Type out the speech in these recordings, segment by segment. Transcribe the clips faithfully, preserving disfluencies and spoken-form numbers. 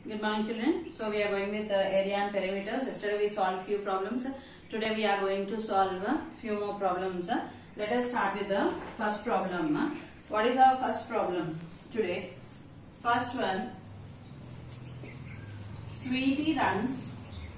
Good morning, children. So we are going with the area and perimeters. Yesterday we solved few problems. Today we are going to solve a few more problems. Let us start with the first problem. What is our first problem today? First one. Sweetie runs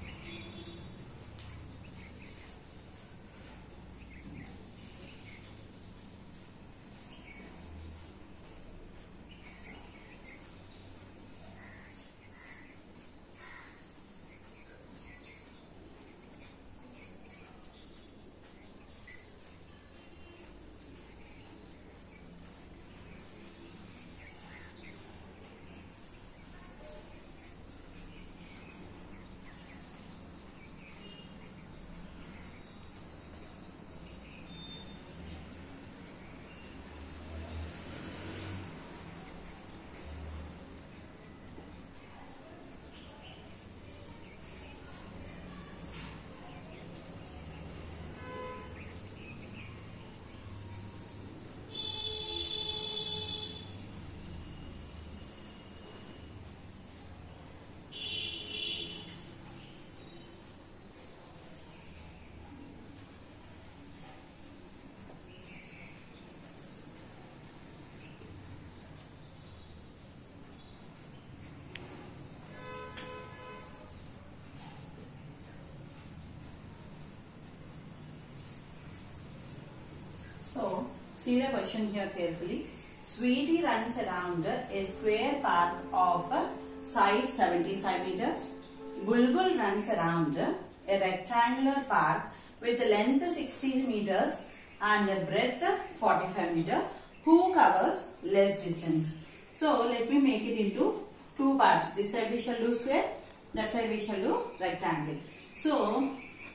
So, see the question here carefully. Sweetie runs around a square park of side seventy-five meters. Bulbul runs around a rectangular park with length sixty meters and breadth forty-five meters. Who covers less distance? So, let me make it into two parts. This side we shall do square, that side we shall do rectangle. So,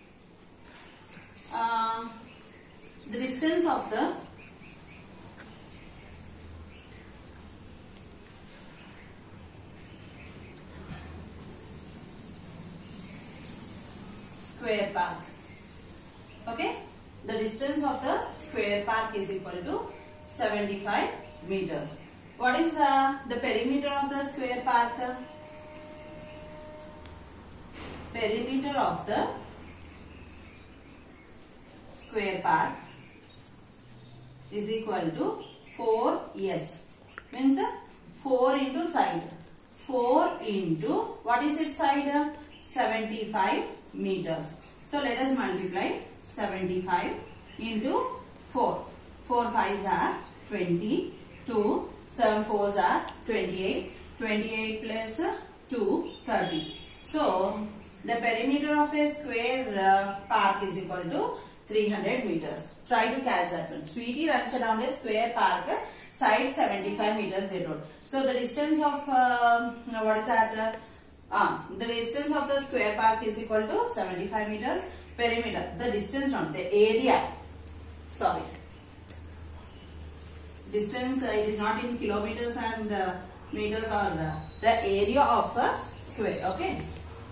uh, the distance of the square park. Okay, the distance of the square park is equal to seventy-five meters. What is uh, the perimeter of the square park? Perimeter of the square park is equal to four S. Means four into side. four into what is its side? seventy-five meters. So let us multiply seventy-five into four. four fives are twenty-two. seven fours are twenty-eight. twenty-eight plus two, thirty. So the perimeter of a square uh, park is equal to three hundred meters. Try to catch that one. Sweetie runs around a square park, side seventy-five meters they told. So the distance of, uh, what is that? Uh, ah, the distance of the square park is equal to seventy-five meters. Perimeter, the distance not, the area. Sorry. Distance, uh, it is not in kilometers and uh, meters or uh, the area of a square. Okay.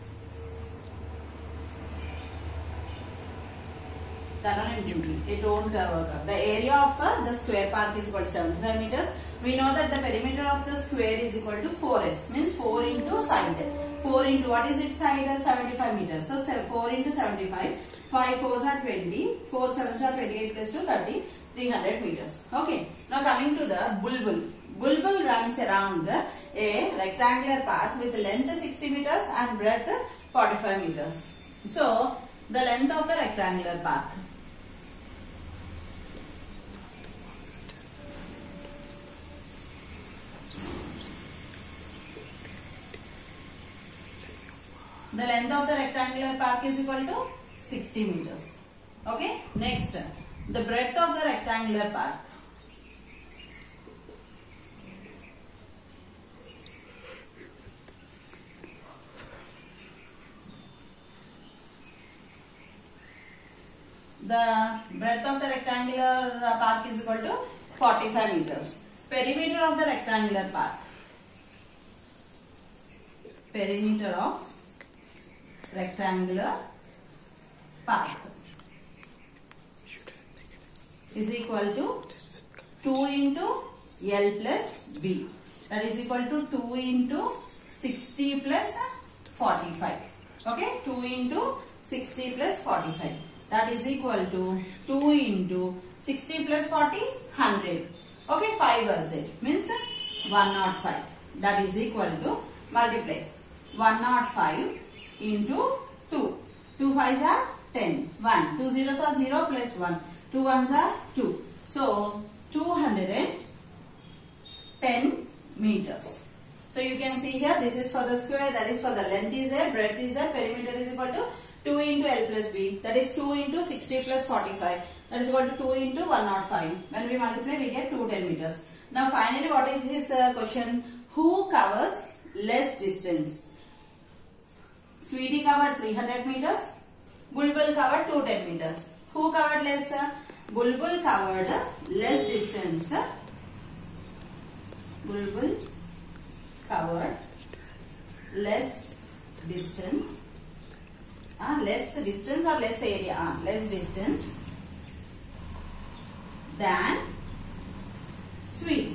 That one is duty. It won't uh, work out. The area of uh, the square park is equal to seventy-five meters. We know that the perimeter of the square is equal to four S. Means four into side. four into what is its side? seventy-five meters. So four into seventy-five. five fours are twenty. four sevens are twenty-eight plus two, thirty. three hundred meters. Okay. Now coming to the bulbul. Bulbul runs around a rectangular path with length sixty meters and breadth forty-five meters. So the length of the rectangular path. The length of the rectangular path is equal to sixty meters. Okay. Next, the breadth of the rectangular path. The breadth of the rectangular path is equal to forty-five meters. Perimeter of the rectangular path. Perimeter of rectangular path is equal to two into L plus B. That is equal to two into sixty plus forty-five. Okay, two into sixty plus forty-five. That is equal to two into sixty plus forty, one hundred. Okay, five was there. Means one hundred five. That is equal to, multiply one hundred five into two. two fives are ten. one. two zeros are zero plus one. two ones are two. So, two hundred ten meters. So, you can see here, this is for the square, that is for the length is there, breadth is there, perimeter is equal to two into L plus B, that is two into sixty plus forty-five, that is equal to two into one hundred five. When we multiply, we get two hundred ten meters. Now, finally, what is his uh, question? Who covers less distance? Sweetie covered three hundred meters, Bulbul covered two hundred ten meters. Who covered less? Bulbul covered less distance. Bulbul covered less distance. Ah, less distance or less area? Ah, less distance than Sweetie.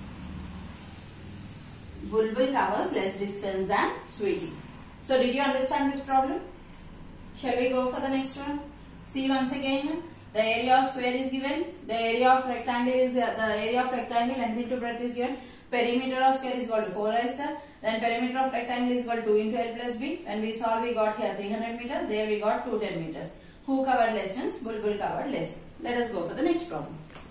Bulbul covers less distance than Sweetie. So, did you understand this problem? Shall we go for the next one? See once again. The area of square is given. The area of rectangle is uh, the area of rectangle length into breadth is given. Perimeter of square is equal to four S. Then perimeter of rectangle is equal to two into L plus B. When we solve, we got here three hundred meters. There we got two hundred ten meters. Who covered less means Bulbul covered less. Let us go for the next problem.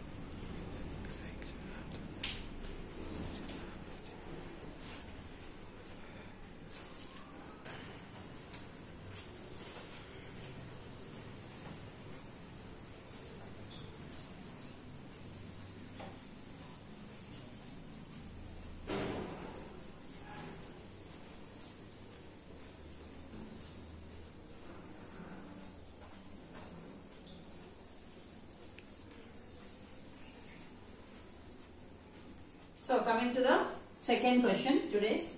So, coming to the second question today's.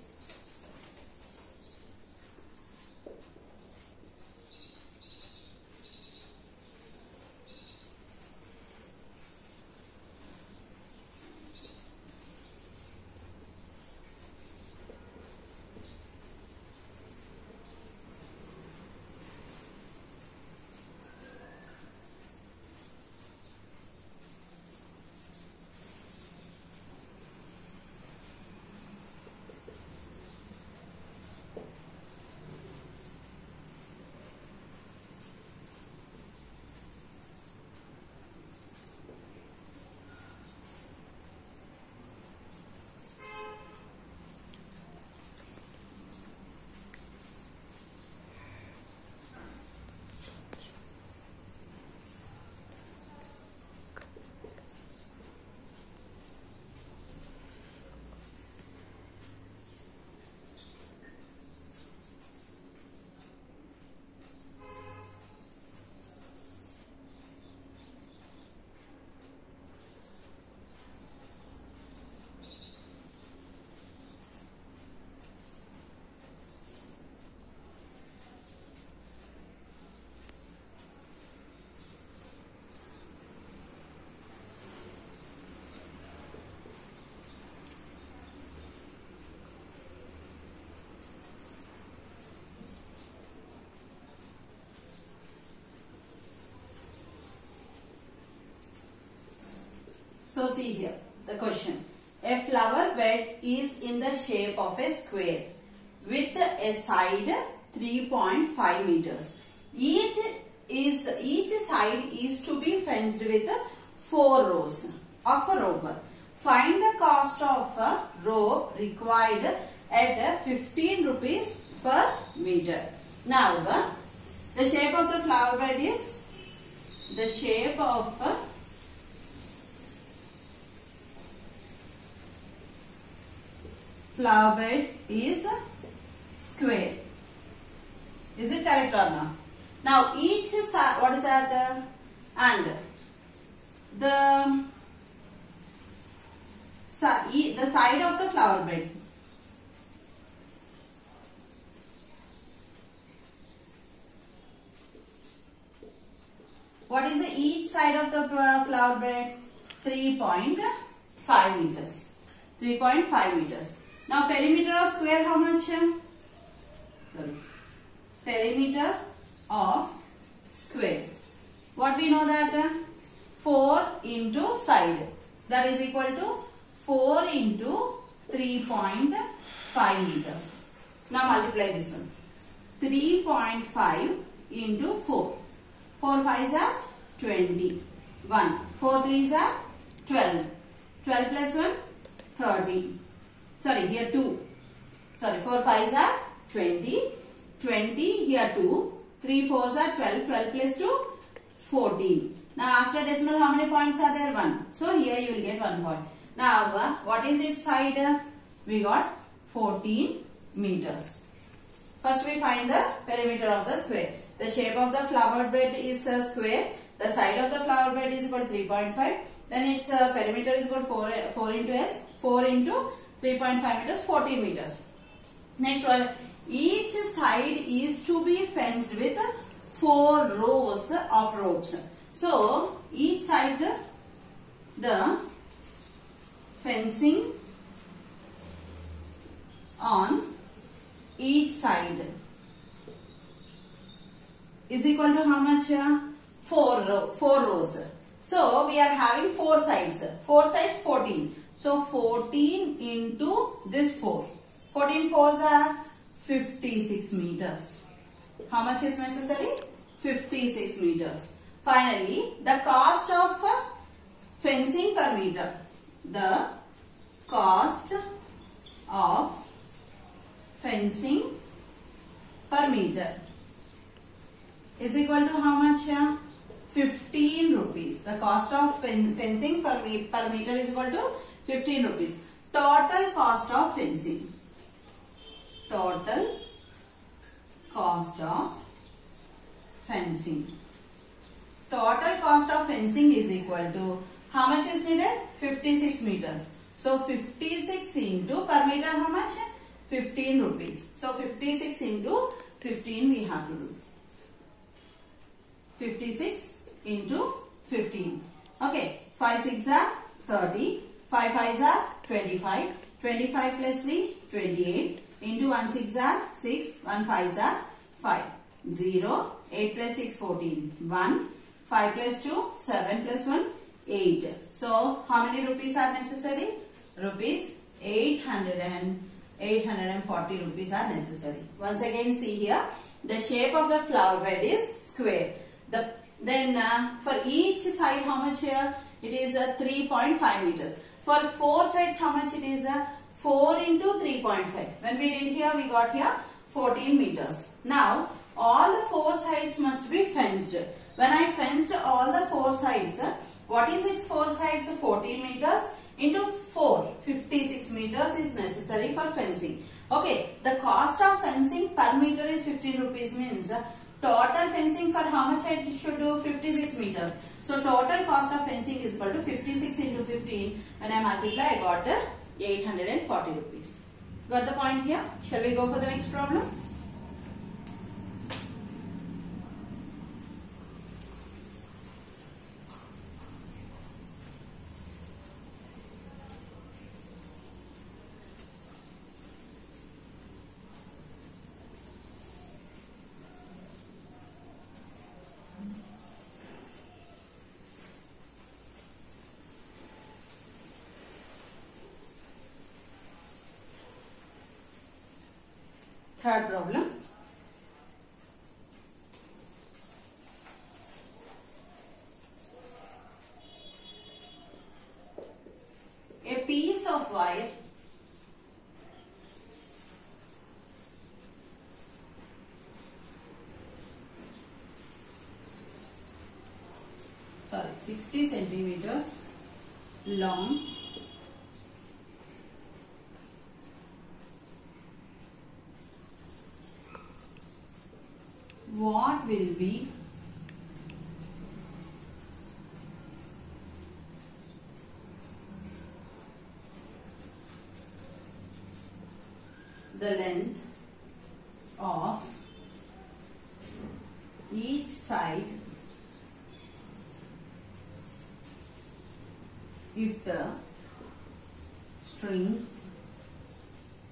So, see here the question. A flower bed is in the shape of a square with a side three point five meters. Each is each side is to be fenced with four rows of a rope. Find the cost of a rope required at fifteen rupees per meter. Now, the, the shape of the flower bed is the shape of a flower bed is square. Is it correct or not? Now each side, what is that? And the the side of the flower bed. What is the each side of the flower bed? three point five meters. three point five meters. Now perimeter of square how much? Sorry. Perimeter of square. What we know that? four into side. That is equal to four into three point five meters. Now multiply this one. three point five into four. four fives are twenty. one. four threes are twelve. twelve plus one, thirty. Sorry, here two. Sorry, four fives are twenty. twenty, here two. three fours are twelve. twelve plus two, fourteen. Now after decimal, how many points are there? one. So here you will get one point. Now uh, what is its side? We got fourteen meters. First we find the perimeter of the square. The shape of the flower bed is a square. The side of the flower bed is equal to three point five. Then its uh, perimeter is equal to four, four into S. four into three point five meters, fourteen meters. Next one. Each side is to be fenced with four rows of ropes. So each side the fencing on each side is equal to how much? Four, row, four rows. So we are having four sides. Four sides fourteen. So fourteen into this four. fourteen fours are fifty-six meters. How much is necessary? fifty-six meters. Finally, the cost of fencing per meter. The cost of fencing per meter is equal to how much? fifteen rupees. The cost of fencing per, me per meter is equal to fifteen rupees. Total cost of fencing. Total cost of fencing. Total cost of fencing is equal to how much is needed? fifty-six meters. So fifty-six into per meter how much? fifteen rupees. So fifty-six into fifteen we have to do. fifty-six into fifteen. Okay. five six are thirty. five fives are twenty-five. twenty-five plus three, twenty-eight. Into one six are six. one fives are five. zero. eight plus six, fourteen. one. five plus two, seven plus one, eight. So how many rupees are necessary? Rupees eight hundred and eight hundred forty rupees are necessary. Once again see here. The shape of the flower bed is square. The Then uh, for each side how much here? It is uh, three point five meters. For four sides how much it is? Uh, four into three point five. When we did here, we got here fourteen meters. Now all the four sides must be fenced. When I fenced all the four sides, uh, what is its four sides? fourteen meters into four. fifty-six meters is necessary for fencing. Okay, the cost of fencing per meter is fifteen rupees means uh, total fencing for how much I should do? fifty-six meters. So total cost of fencing is equal to fifty-six into fifteen. When I multiply, I got uh, eight hundred forty rupees. Got the point here? Shall we go for the next problem? Third problem. A piece of wire sorry sixty centimeters long what will be the length of each side if the string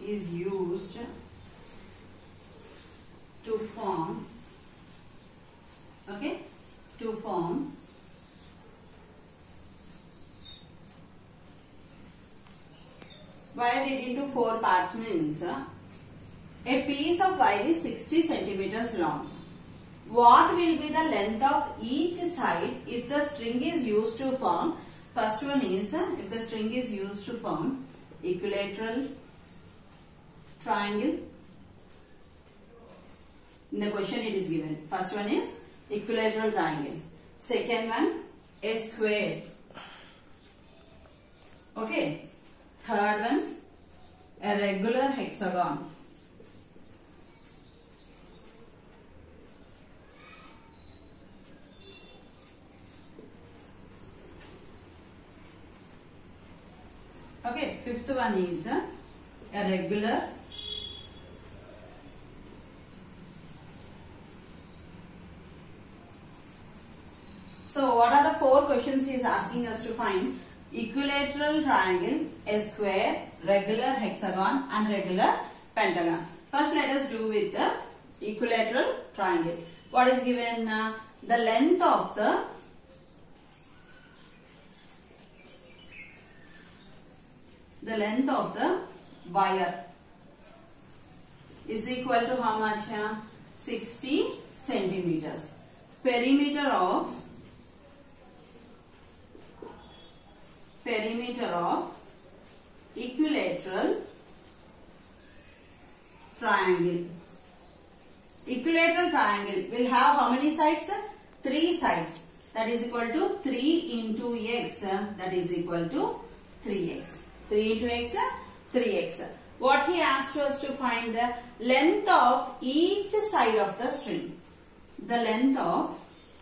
is used to form, okay, to form wire it into four parts means uh, a piece of wire is sixty centimeters long. What will be the length of each side if the string is used to form? First one is uh, if the string is used to form equilateral triangle. In the question it is given. First one is equilateral triangle. Second one, a square. Okay. Third one, a regular hexagon. Okay, fifth one is uh, a regular So what are the four questions he is asking us to find? Equilateral triangle, a square, regular hexagon and regular pentagon. First let us do with the equilateral triangle. What is given? Uh, the length of the the length of the wire is equal to how much? Uh, sixty centimeters. Perimeter of perimeter of equilateral triangle. Equilateral triangle will have how many sides? Three sides. That is equal to three into x. That is equal to three x. three into x, three x. What he asked us to find the length of each side of the string. The length of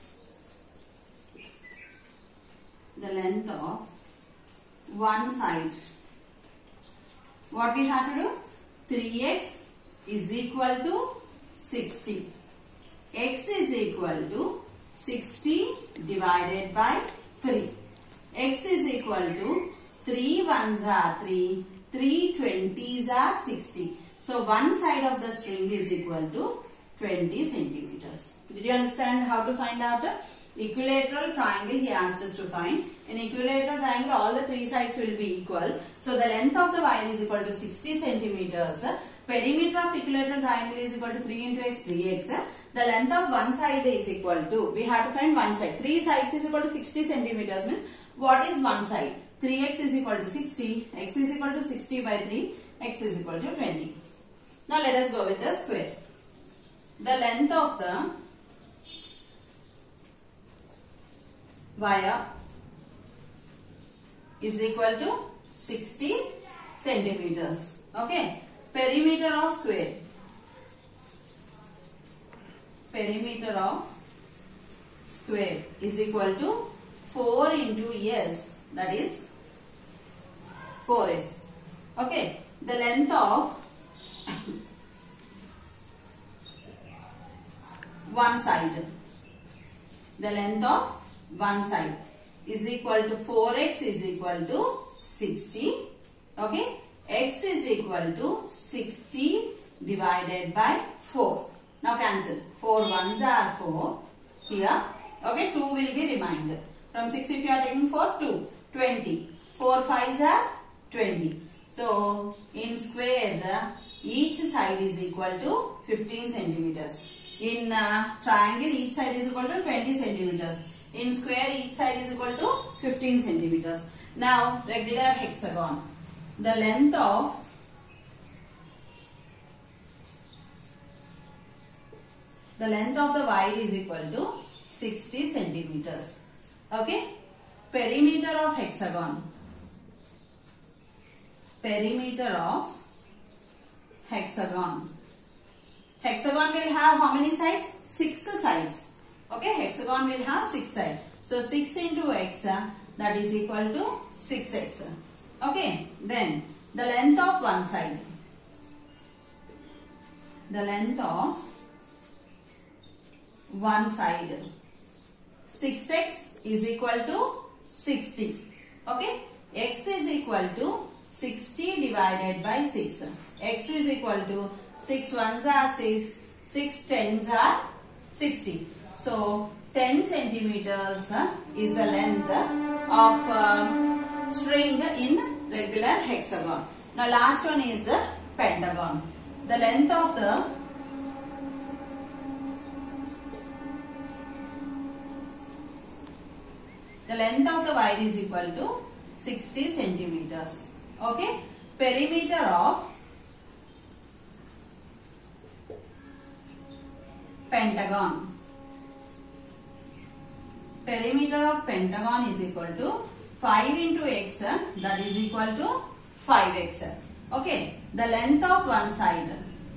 the length of one side. What we have to do? three x is equal to sixty. X is equal to sixty divided by three. X is equal to three ones are three, three twenties are sixty. So one side of the string is equal to twenty centimeters. Did you understand how to find out the equilateral triangle he asked us to find? In equilateral triangle all the three sides will be equal. So the length of the wire is equal to sixty centimeters. Perimeter of equilateral triangle is equal to three into x, three x. The length of one side is equal to, we have to find one side. three sides is equal to sixty centimeters means what is one side? three x is equal to sixty, x is equal to sixty by three, x is equal to twenty. Now let us go with the square. The length of the wire is equal to sixty centimeters. Okay. Perimeter of square. Perimeter of square is equal to four into s, that is four s. Okay. The length of one side. The length of one side is equal to four x is equal to sixty. Okay. X is equal to sixty divided by four. Now cancel. four ones are four here. Okay. two will be remainder. From six if you are taking four, two. twenty. four fives are twenty. So in square each side is equal to fifteen centimeters. In uh, triangle each side is equal to twenty centimeters. In square each side is equal to fifteen centimeters. Now regular hexagon. The length of the length of the wire is equal to sixty centimeters. Okay. Perimeter of hexagon. Perimeter of hexagon. Hexagon will have how many sides? Six sides. Okay. Hexagon will have six sides. So six into x, that is equal to six x. Okay. Then the length of one side. The length of one side. six x is equal to sixty. Okay. X is equal to sixty divided by six. X is equal to six ones are six, six tens are sixty. So ten centimeters is the length of uh, string in regular hexagon. Now last one is the pentagon. The length of the the length of the wire is equal to sixty centimeters. Okay. Perimeter of pentagon. Perimeter of pentagon is equal to five into x, that is equal to five x. Okay. The length of one side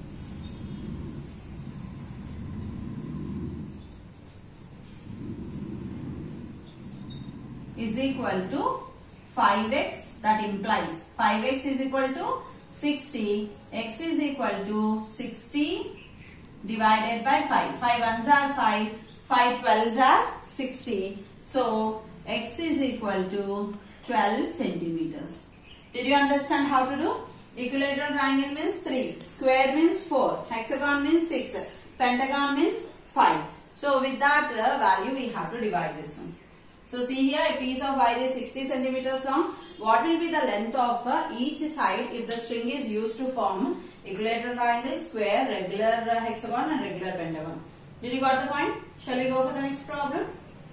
is equal to five x, that implies five x is equal to sixty, x is equal to sixty divided by five. five ones are five, five twelves are sixty. So x is equal to twelve centimeters. Did you understand how to do? Equilateral triangle means three, square means four, hexagon means six, pentagon means five. So with that uh, value we have to divide this one. So see here, a piece of wire is sixty centimeters long. What will be the length of uh, each side if the string is used to form equilateral triangle, square, regular uh, hexagon and regular pentagon? Did you got the point? Shall we go for the next problem?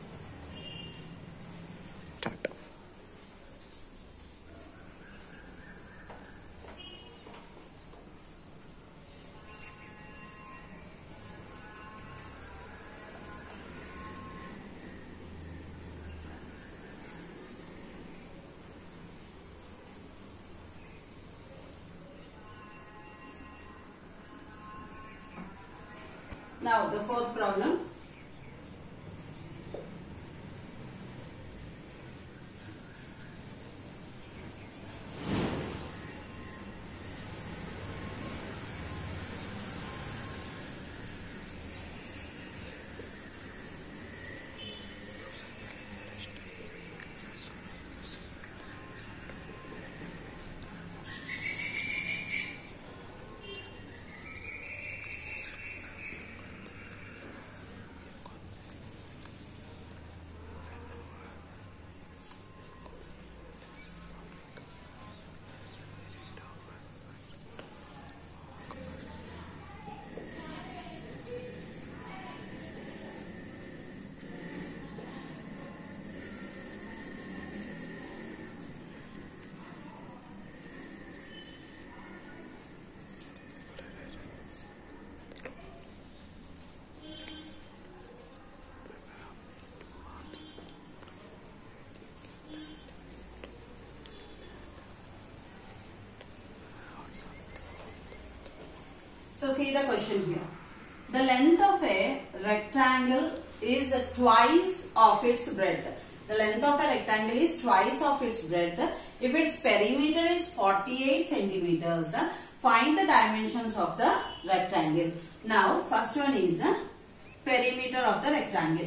Now the fourth problem. So see the question here. The length of a rectangle is twice of its breadth. The length of a rectangle is twice of its breadth. If its perimeter is forty-eight centimeters, find the dimensions of the rectangle. Now first one is perimeter of the rectangle.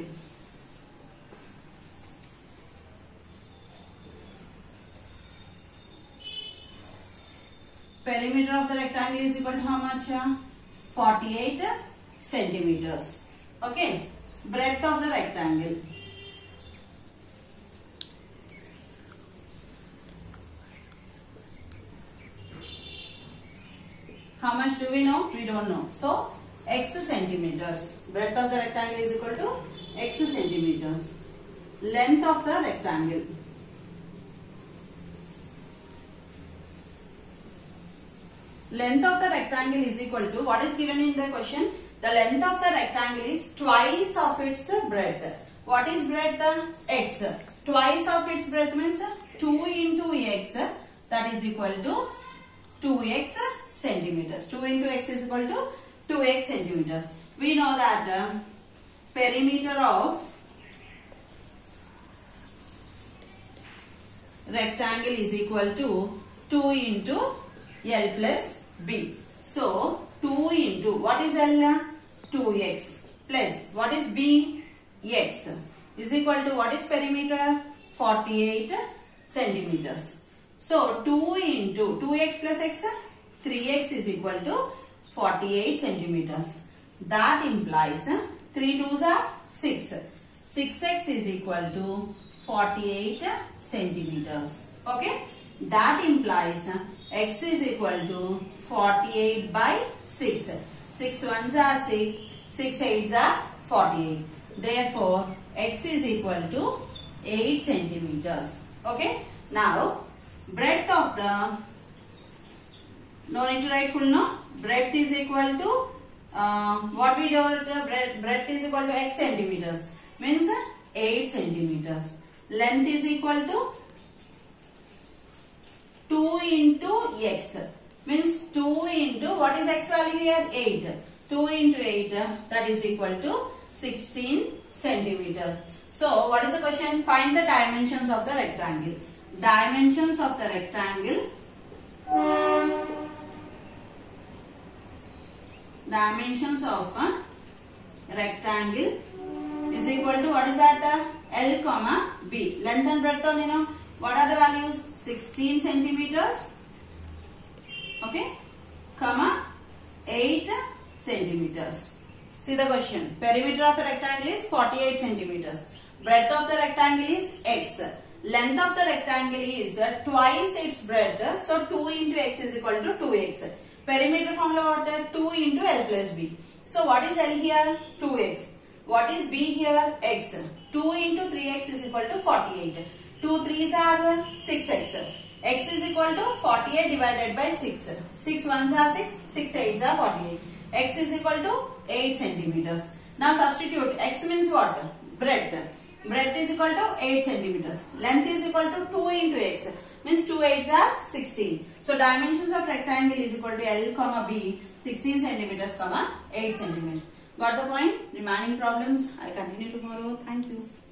Perimeter of the rectangle is equal to how much? forty-eight centimeters. Okay. Breadth of the rectangle. How much do we know? We don't know. So, x centimeters. Breadth of the rectangle is equal to x centimeters. Length of the rectangle. Length of the rectangle is equal to, what is given in the question? The length of the rectangle is twice of its breadth. What is breadth? X. Twice of its breadth means two into x, that is equal to two x centimeters. two into x is equal to two x centimeters. We know that uh, perimeter of rectangle is equal to two into L plus B. So, two into, what is L? two x plus, what is B? X is equal to, what is perimeter? forty-eight centimeters. So two into two x plus x, three x is equal to forty-eight centimeters. That implies three twos are six. six x is equal to forty-eight centimeters. Okay. That implies x is equal to forty-eight by six. six ones are six. six eights are forty-eight. Therefore, x is equal to eight centimeters. Okay. Now, breadth of the, no need to write full no, breadth is equal to, uh, what we do, breadth, breadth is equal to x centimeters, means eight centimeters. Length is equal to two into x, means two into, what is x value here? eight. two into eight, that is equal to sixteen centimeters. So, what is the question? Find the dimensions of the rectangle. Dimensions of the rectangle. Dimensions of a rectangle is equal to, what is that? L comma B. Length and breadth, you know. What are the values? sixteen centimeters. Okay. Comma eight centimeters. See the question. Perimeter of the rectangle is forty-eight centimeters. Breadth of the rectangle is x. Length of the rectangle is twice its breadth. So two into x is equal to two x. Perimeter formula what? two into L plus B. So what is L here? two x. What is B here? X. two into three x is equal to forty-eight. two threes are six x. X is equal to forty-eight divided by six. six ones are six. six eights are forty-eight. X is equal to eight centimeters. Now substitute. X means what? Breadth. Breadth is equal to eight centimeters. Length is equal to two into x. Means two eights are sixteen. So dimensions of rectangle is equal to L comma B, sixteen centimeters comma eight centimeters. Got the point? Remaining problems I continue tomorrow. Thank you.